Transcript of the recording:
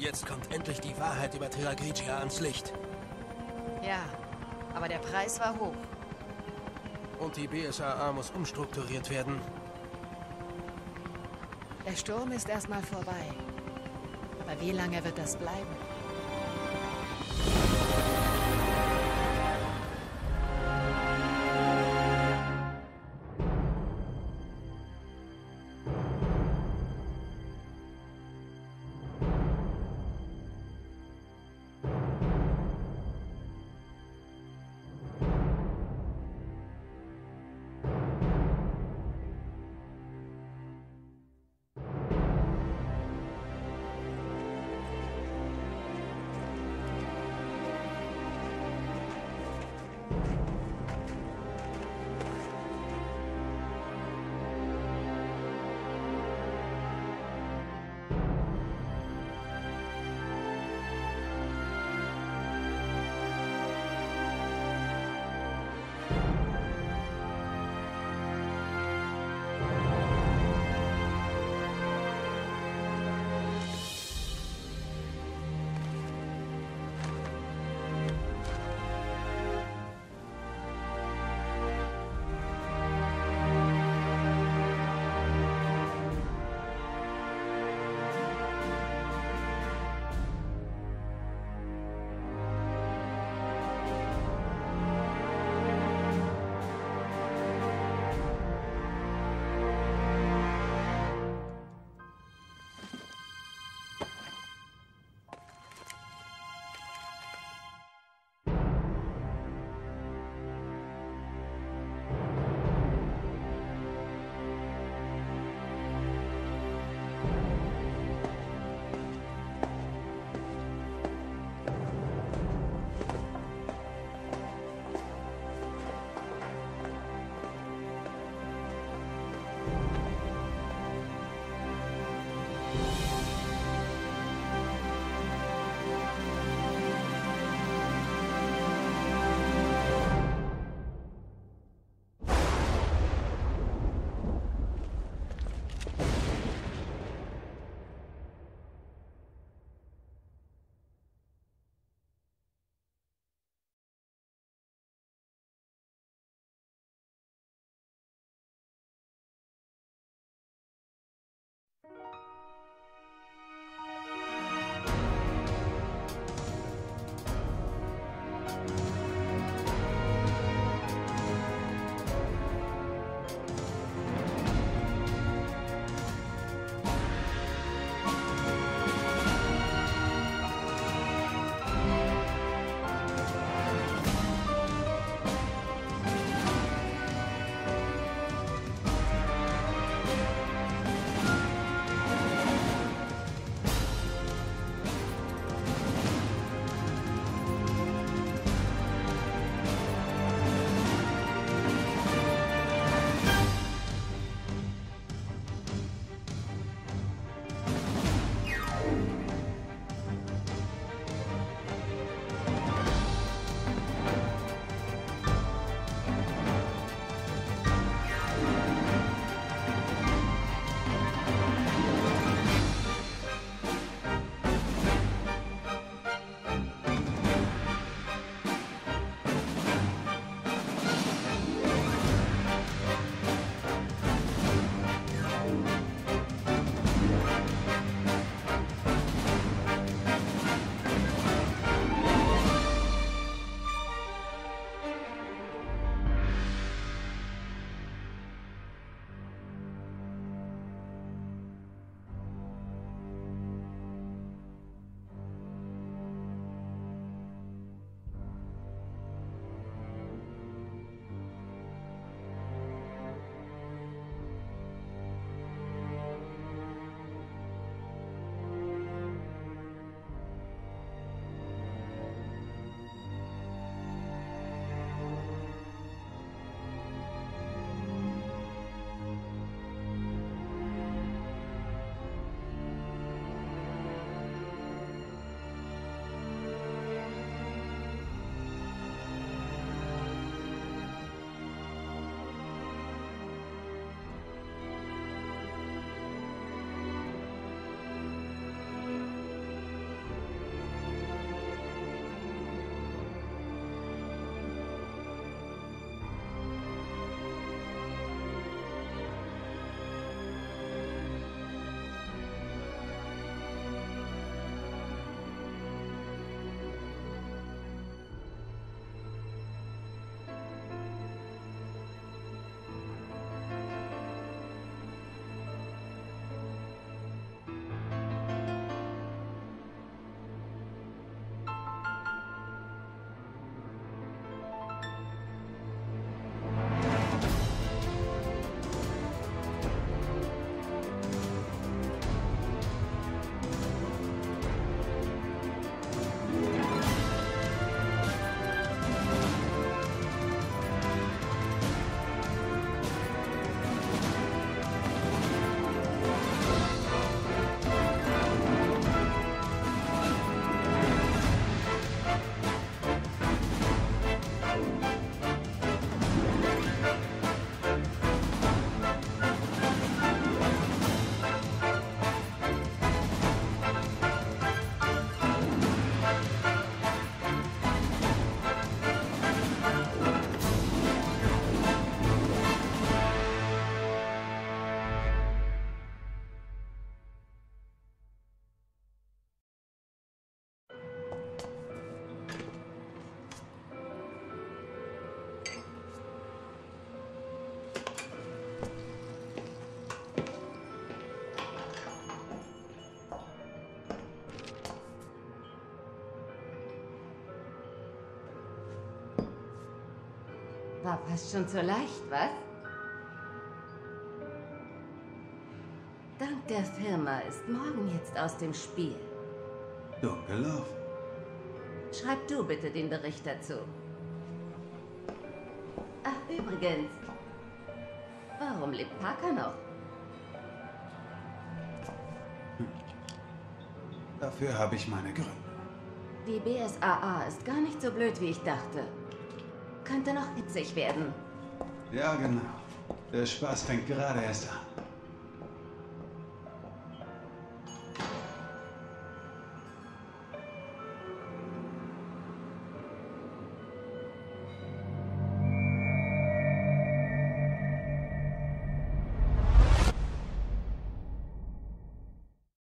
Jetzt kommt endlich die Wahrheit über Terra ans Licht. Ja, aber der Preis war hoch. Und die BSAA muss umstrukturiert werden. Der Sturm ist erstmal vorbei. Aber wie lange wird das bleiben? War fast schon zu leicht, was? Dank der Firma ist Morgan jetzt aus dem Spiel. Dumm gelaufen. Schreib du bitte den Bericht dazu. Ach, übrigens. Warum lebt Parker noch? Dafür habe ich meine Gründe. Die BSAA ist gar nicht so blöd, wie ich dachte. Könnte noch hitzig werden. Ja, genau. Der Spaß fängt gerade erst an.